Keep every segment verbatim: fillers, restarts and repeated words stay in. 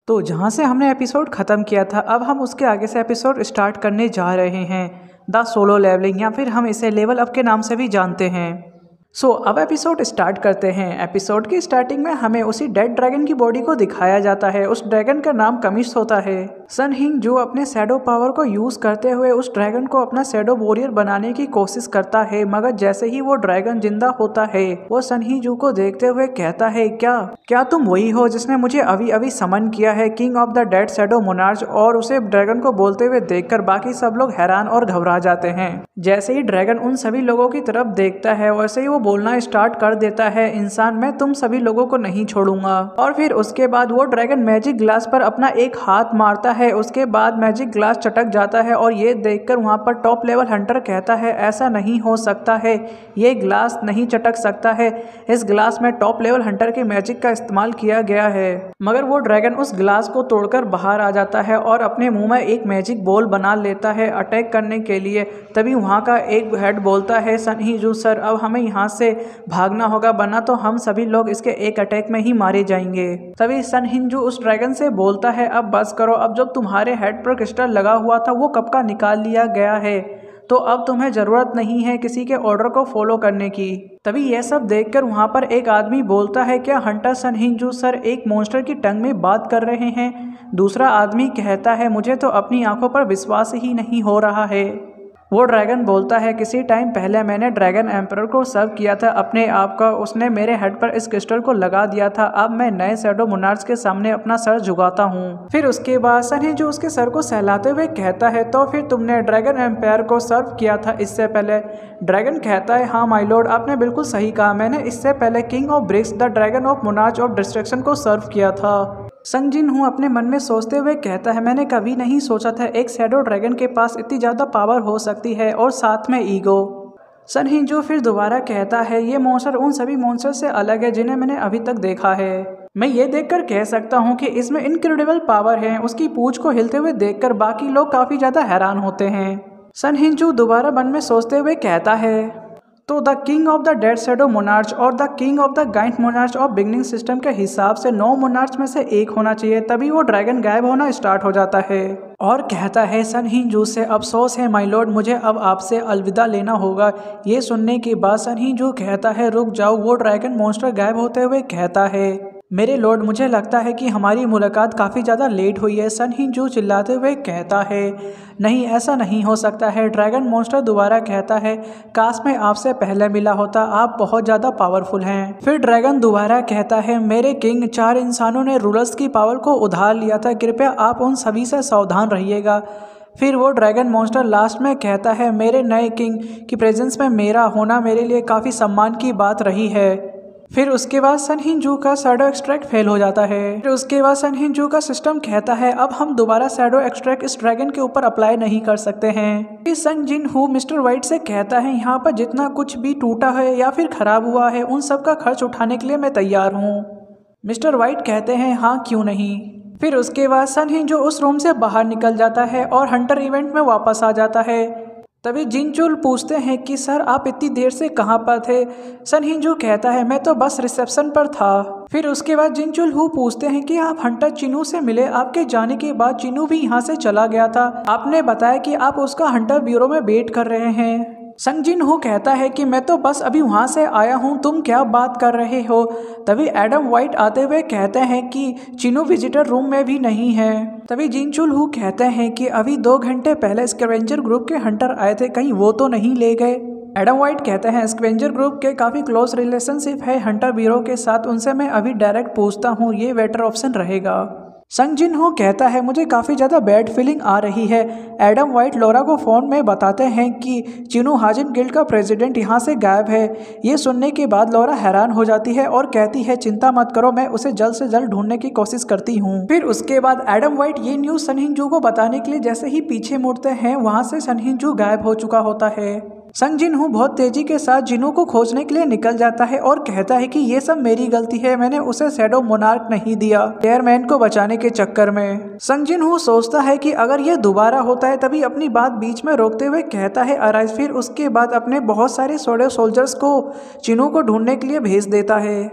तो जहाँ से हमने एपिसोड ख़त्म किया था, अब हम उसके आगे से एपिसोड स्टार्ट करने जा रहे हैं, द सोलो लेवलिंग, या फिर हम इसे लेवल अप के नाम से भी जानते हैं। सो so, अब एपिसोड स्टार्ट करते हैं। एपिसोड की स्टार्टिंग में हमें उसी डेड ड्रैगन की बॉडी को दिखाया जाता है। उस ड्रैगन का नाम कमिस होता है। सन हिंग जो अपने शैडो पावर को यूज करते हुए उस ड्रैगन को अपना शैडो वॉरियर बनाने की कोशिश करता है, मगर जैसे ही वो ड्रैगन जिंदा होता है, वो सन ही जू को देखते हुए कहता है, क्या क्या तुम वही हो जिसने मुझे अभी अभी समन किया है, king of the dead shadow monarch. और उसे ड्रैगन को बोलते हुए देखकर बाकी सब लोग हैरान और घबरा जाते हैं। जैसे ही ड्रैगन उन सभी लोगों की तरफ देखता है, वैसे ही वो बोलना स्टार्ट कर देता है, इंसान मैं तुम सभी लोगों को नहीं छोड़ूंगा। और फिर उसके बाद वो ड्रैगन मैजिक ग्लास पर अपना एक हाथ मारता है। उसके बाद मैजिक ग्लास चटक जाता है और ये देखकर वहाँ पर टॉप लेवल हंटर कहता है, ऐसा नहीं हो सकता है, ये ग्लास नहीं चटक सकता है, इस ग्लास में टॉप लेवल हंटर के मैजिक का इस्तेमाल किया गया है। मगर वो ड्रैगन उस ग्लास को तोड़कर बाहर आ जाता है और अपने मुंह में एक मैजिक बॉल बना लेता है अटैक करने के लिए। तभी वहाँ का एक हेड बोलता है, सन ही जू सर, अब हमें यहाँ से भागना होगा, वरना तो हम सभी लोग इसके एक अटैक में ही मारे जाएंगे। तभी सन हिंजू उस ड्रैगन से बोलता है, अब बस करो, अब जब तुम्हारे हेड पर क्रिस्टल लगा हुआ था वो कब का निकाल लिया गया है, तो अब तुम्हें जरूरत नहीं है किसी के ऑर्डर को फॉलो करने की। तभी यह सब देखकर वहाँ पर एक आदमी बोलता है, क्या हंटर सन हिंजू सर एक मॉन्स्टर की टंग में बात कर रहे हैं? दूसरा आदमी कहता है, मुझे तो अपनी आंखों पर विश्वास ही नहीं हो रहा है। वो ड्रैगन बोलता है, किसी टाइम पहले मैंने ड्रैगन एम्परर को सर्व किया था अपने आप का, उसने मेरे हेड पर इस क्रिस्टल को लगा दिया था, अब मैं नए शैडो मोनार्च के सामने अपना सर झुकाता हूँ। फिर उसके बाद सन जो उसके सर को सहलाते हुए कहता है, तो फिर तुमने ड्रैगन एम्पायर को सर्व किया था इससे पहले? ड्रैगन कहता है, हाँ माय लॉर्ड, आपने बिल्कुल सही कहा, मैंने इससे पहले king of bricks the dragon of monarch of destruction को सर्व किया था। संग जिन हूँ अपने मन में सोचते हुए कहता है, मैंने कभी नहीं सोचा था एक शैडो ड्रैगन के पास इतनी ज़्यादा पावर हो सकती है, और साथ में ईगो। सन हिंजू फिर दोबारा कहता है, ये मॉन्स्टर उन सभी मॉन्स्टर से अलग है जिन्हें मैंने अभी तक देखा है। मैं ये देखकर कह सकता हूँ कि इसमें इनक्रेडिबल पावर है। उसकी पूंछ को हिलते हुए देखकर बाकी लोग काफ़ी ज़्यादा हैरान होते हैं। सन हिंजू दोबारा मन में सोचते हुए कहता है, तो the king of the dead shadow monarch और the king of the giant monarch of beginning system के हिसाब से नौ मोनार्च में से एक होना चाहिए। तभी वो ड्रैगन गायब होना स्टार्ट हो जाता है और कहता है, सन हिंजू से अफसोस है माय लॉर्ड, मुझे अब आपसे अलविदा लेना होगा। ये सुनने के बाद सन हिंजू कहता है, रुक जाओ। वो ड्रैगन मॉन्स्टर गायब होते हुए कहता है, मेरे लॉर्ड, मुझे लगता है कि हमारी मुलाकात काफ़ी ज़्यादा लेट हुई है। सन हिंजू चिल्लाते हुए कहता है, नहीं, ऐसा नहीं हो सकता है। ड्रैगन मॉन्स्टर दोबारा कहता है, काश मैं आपसे पहले मिला होता, आप बहुत ज़्यादा पावरफुल हैं। फिर ड्रैगन दोबारा कहता है, मेरे किंग, चार इंसानों ने रूलर्स की पावर को उधार लिया था, कृपया आप उन सभी से सावधान रहिएगा। फिर वो ड्रैगन मॉन्स्टर लास्ट में कहता है, मेरे नए किंग की प्रेजेंस में मेरा होना मेरे लिए काफ़ी सम्मान की बात रही है। फिर उसके बाद सन हिंजू का शैडो एक्सट्रैक्ट फेल हो जाता है। फिर उसके बाद सन हिंजू का सिस्टम कहता है, अब हम दोबारा शैडो एक्सट्रैक्ट इस ड्रैगन के ऊपर अप्लाई नहीं कर सकते हैं। फिर सन जिन हू मिस्टर वाइट से कहता है, यहाँ पर जितना कुछ भी टूटा है या फिर खराब हुआ है, उन सब का खर्च उठाने के लिए मैं तैयार हूँ। मिस्टर वाइट कहते हैं, हाँ क्यों नहीं। फिर उसके बाद सन हिंजू उस रूम से बाहर निकल जाता है और हंटर इवेंट में वापस आ जाता है। तभी जिनचुल पूछते हैं कि सर आप इतनी देर से कहाँ पर थे? सन हिंजू कहता है, मैं तो बस रिसेप्शन पर था। फिर उसके बाद जिनचुल हु पूछते हैं कि आप हंटर चिनू से मिले, आपके जाने के बाद चिनू भी यहाँ से चला गया था, आपने बताया कि आप उसका हंटर ब्यूरो में वेट कर रहे हैं। संग जिन हो कहता है कि मैं तो बस अभी वहाँ से आया हूँ, तुम क्या बात कर रहे हो? तभी एडम वाइट आते हुए कहते हैं कि चिनू विजिटर रूम में भी नहीं है। तभी जिनचुल हु कहते हैं कि अभी दो घंटे पहले स्कैवेंजर ग्रुप के हंटर आए थे, कहीं वो तो नहीं ले गए? एडम वाइट कहते हैं, स्कैवेंजर ग्रुप के काफ़ी क्लोज रिलेशनशिप है हंटर ब्यूरो के साथ, उनसे मैं अभी डायरेक्ट पूछता हूँ, ये बेटर ऑप्शन रहेगा। संग जिन हो कहता है, मुझे काफ़ी ज़्यादा बैड फीलिंग आ रही है। एडम वाइट लोरा को फ़ोन में बताते हैं कि चिनू हाजिन गिल्ड का प्रेसिडेंट यहाँ से गायब है। ये सुनने के बाद लोरा हैरान हो जाती है और कहती है, चिंता मत करो, मैं उसे जल्द से जल्द ढूंढने की कोशिश करती हूँ। फिर उसके बाद एडम वाइट ये न्यूज़ सन हिंजू को बताने के लिए जैसे ही पीछे मुड़ते हैं, वहाँ से सन हिंजू गायब हो चुका होता है। संग जिन हूँ बहुत तेजी के साथ जिनू को खोजने के लिए निकल जाता है और कहता है कि ये सब मेरी गलती है, मैंने उसे शैडो मोनार्क नहीं दिया एयरमैन को बचाने के चक्कर में। संग जिन हूँ सोचता है कि अगर ये दोबारा होता है, तभी अपनी बात बीच में रोकते हुए कहता है अराइज। फिर उसके बाद अपने बहुत सारे शैडो सोल्जर्स को चिनू को ढूंढने के लिए भेज देता है।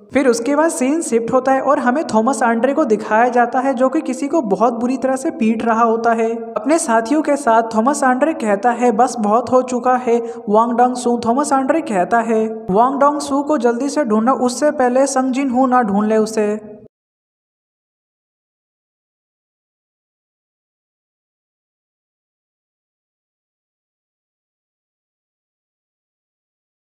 फिर उसके बाद सीन शिफ्ट होता है और हमें थॉमस आंड्रे को दिखाया जाता है जो कि किसी को बहुत बुरी तरह से पीट रहा होता है। अपने साथियों के साथ थॉमस आंड्रे कहता है बस बहुत हो चुका है। Wang Dong Su Thomas Andre कहता है वांग डोंग सू को जल्दी से ढूंढो, उससे पहले संग जिन हो ना ढूंढ ले उसे।